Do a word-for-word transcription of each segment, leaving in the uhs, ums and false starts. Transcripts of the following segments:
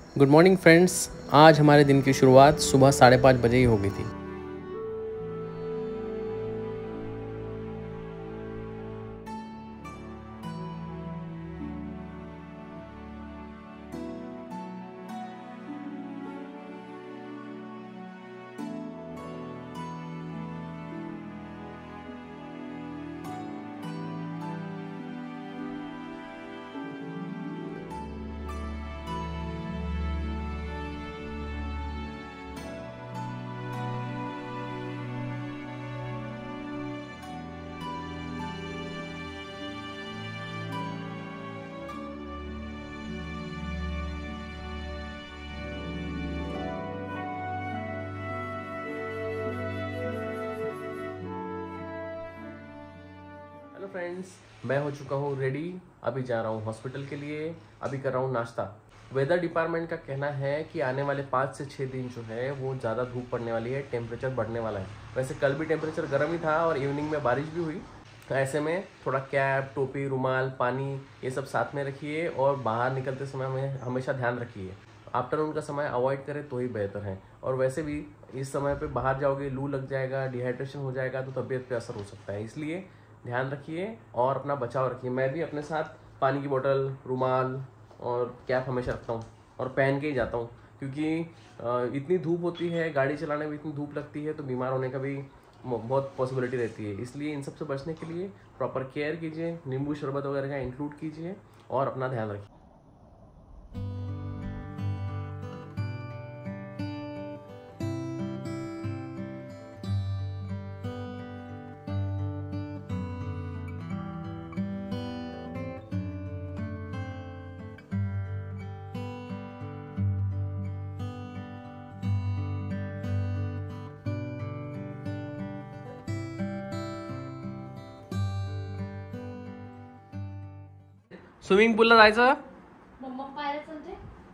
Good morning friends. आज हमारे दिन की शुरुआत सुबह साढ़े पाँच बजे ही हो गई थी। हेलो फ्रेंड्स, मैं हो चुका हूँ रेडी। अभी जा रहा हूँ हॉस्पिटल के लिए। अभी कर रहा हूँ नाश्ता। वेदर डिपार्टमेंट का कहना है कि आने वाले पाँच से छः दिन जो है वो ज़्यादा धूप पड़ने वाली है, टेम्परेचर बढ़ने वाला है। वैसे कल भी टेम्परेचर गर्म ही था और इवनिंग में बारिश भी हुई। तो ऐसे में थोड़ा कैप, टोपी, रुमाल, पानी ये सब साथ में रखिए और बाहर निकलते समय में हमेशा ध्यान रखिए। आफ्टरनून का समय अवॉइड करें तो ही बेहतर है। और वैसे भी इस समय पे बाहर जाओगे, लू लग जाएगा, डिहाइड्रेशन हो जाएगा तो तबीयत पे असर हो सकता है। इसलिए ध्यान रखिए और अपना बचाव रखिए। मैं भी अपने साथ पानी की बोतल, रुमाल और कैप हमेशा रखता हूँ और पहन के ही जाता हूँ, क्योंकि इतनी धूप होती है, गाड़ी चलाने में इतनी धूप लगती है तो बीमार होने का भी बहुत पॉसिबिलिटी रहती है। इसलिए इन सब से बचने के लिए प्रॉपर केयर कीजिए, नींबू शरबत वगैरह का इंक्लूड कीजिए और अपना ध्यान रखिए। स्विमिंग पूलला जायचं? मम्मा पायला चलते.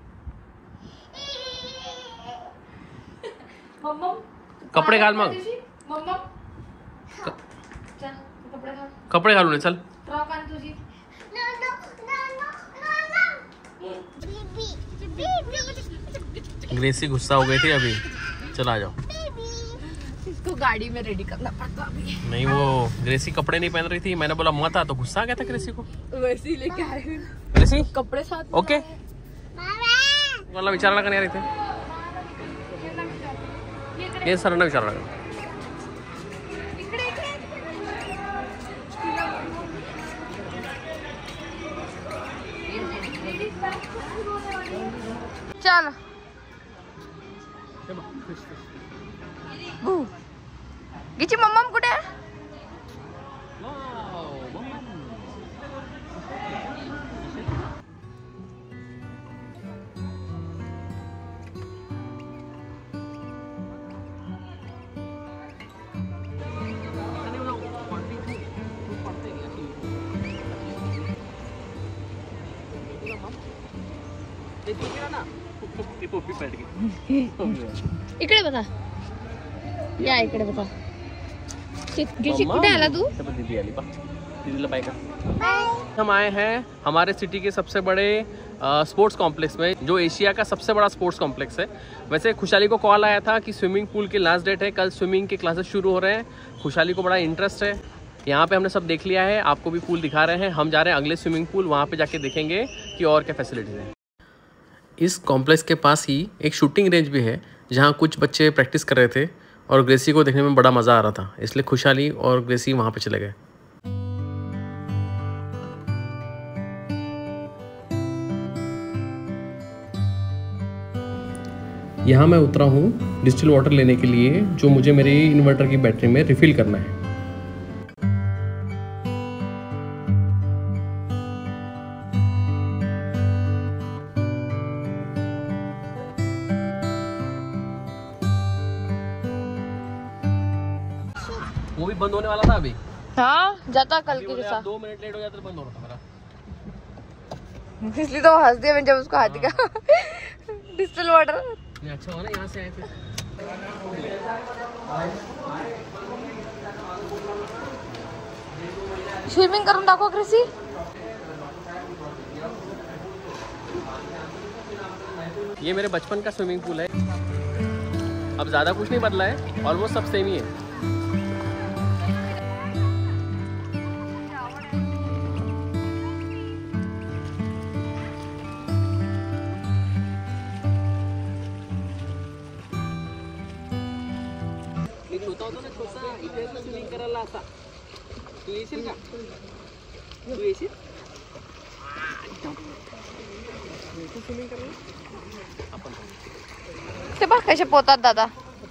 मम्मा कपडे घाल मग. मम्मा चल कपडे घाल. कपडे घालून ये, चल. फ्रॉक आण तुझी. ग्रेसी गुस्सा हो गई थी अभी. चल आ जाओ. इसको गाड़ी में रेडी करना पड़ता अभी. नहीं, वो ग्रेसी कपड़े नहीं पहन रही थी, मैंने बोला मत आ तो गुस्सा आ गया था ग्रेसी को. वैसे ही लेके आए हैं. ग्रेसी कपड़े साथ. ओके. मला विचारायला का नाही आले थे? ये सरांना विचारायला लागलं. चल गिची मम्मा कुठे आहे? इकडे बघा. या इकडे बघा. कुठे आला तू? हम आए हैं हमारे सिटी के सबसे बड़े स्पोर्ट्स कॉम्प्लेक्स में, जो एशिया का सबसे बड़ा स्पोर्ट्स कॉम्प्लेक्स है। वैसे खुशहाली को कॉल आया था कि स्विमिंग पूल की लास्ट डेट है, कल स्विमिंग के क्लासेस शुरू हो रहे हैं। खुशहाली को बड़ा इंटरेस्ट है। यहाँ पे हमने सब देख लिया है, आपको भी पूल दिखा रहे हैं। हम जा रहे हैं अगले स्विमिंग पूल, वहाँ पे जाके देखेंगे कि और क्या फैसिलिटीज़ हैं। इस कॉम्प्लेक्स के पास ही एक शूटिंग रेंज भी है, जहाँ कुछ बच्चे प्रैक्टिस कर रहे थे और ग्रेसी को देखने में बड़ा मज़ा आ रहा था, इसलिए खुशहाली और ग्रेसी वहाँ पे चले गए। यहाँ मैं उतरा हूँ डिस्टिल वाटर लेने के लिए, जो मुझे मेरे इन्वर्टर की बैटरी में रिफ़िल करना है। वो भी बंद होने वाला था अभी. हाँ जाता कल के साथ. दो मिनट लेट हो जाता तो बंद हो रहा था मेरा. इसलिए तो हंस दिया मैंने जब उसको हाथी का डिस्टिल वाटर. अच्छा हो ना, यहाँ से आए थे. स्विमिंग करून दाखव ग्रेसी. ये मेरे बचपन का स्विमिंग पूल है। अब ज़्यादा कुछ नहीं बदला है, ऑलमोस्ट सब सेम ही है। छोटा होता ना छोटा, इथे स्विमिंग करायला असा. तू येशील का? तू येशील? तू स्विमिंग करायला? आपण ते बघ कसे पोतात दादा.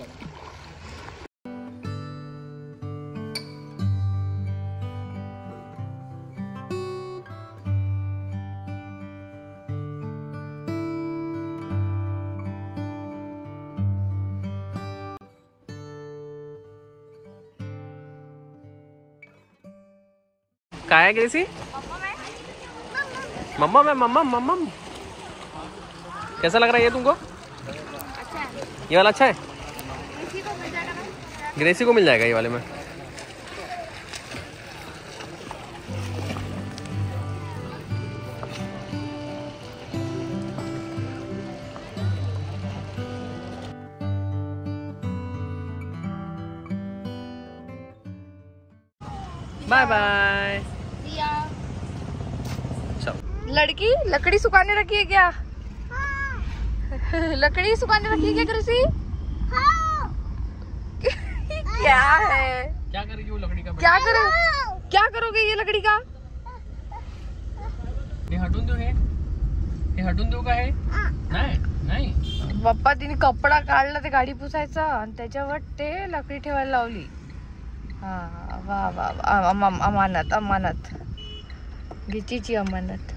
काय आहे ग्रेसी? मम्मा मैं मम्मा मम्मा कैसा लग रहा है ये तुमको? अच्छा है. ये वाला अच्छा है? ग्रेसी को मिल जाएगा ना? ग्रेसी को मिल जाएगा ये वाले में. Bye bye. लड़की लकड़ी सुखाने रखी है क्या? लकड़ी सुखाने रखी है क्या ग्रेसी? क्या है? क्या करेगी वो लकड़ी का? क्या करो क्या करोगे ये लकड़ी का? हे हटून देऊ. हे हे हटून देऊ का? हे नाही नाही. पप्पा तिने कपडा काढला ते गाडी पुसायचा आणि त्याच्यावर ते लकडी ठेवायला लावली. हा वा वा वा. अम- अमानत अमानत घिचीची अमानत.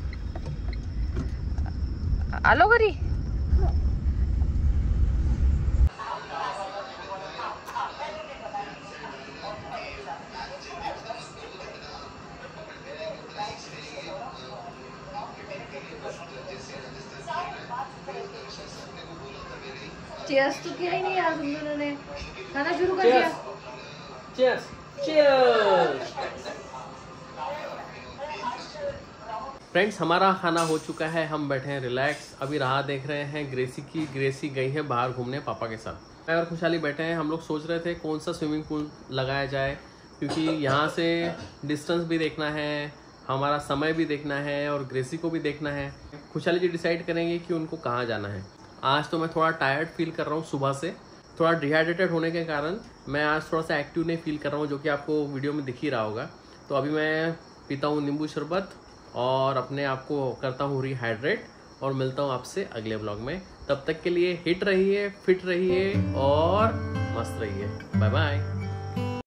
आलो घरी. चेयर्स तो किया ही नहीं यार तुम दोनों ने. खाना शुरू कर दिया. Cheers. Cheers. फ्रेंड्स हमारा खाना हो चुका है, हम बैठे हैं रिलैक्स. अभी राह देख रहे हैं ग्रेसी की. ग्रेसी गई है बाहर घूमने पापा के साथ. मैं और खुशहाली बैठे हैं. हम लोग सोच रहे थे कौन सा स्विमिंग पूल लगाया जाए, क्योंकि यहाँ से डिस्टेंस भी देखना है, हमारा समय भी देखना है और ग्रेसी को भी देखना है. खुशहाली जी डिसाइड करेंगे कि उनको कहाँ जाना है. आज तो मैं थोड़ा टायर्ड फील कर रहा हूँ सुबह से. थोड़ा डिहाइड्रेटेड होने के कारण मैं आज थोड़ा सा एक्टिव नहीं फील कर रहा हूँ, जो कि आपको वीडियो में दिख ही रहा होगा. तो अभी मैं पीता हूँ नींबू शरबत और अपने आप को करता हूँ रिहाइड्रेट, और मिलता हूँ आपसे अगले व्लॉग में. तब तक के लिए हिट रहिए, फिट रहिए और मस्त रहिए. Bye bye.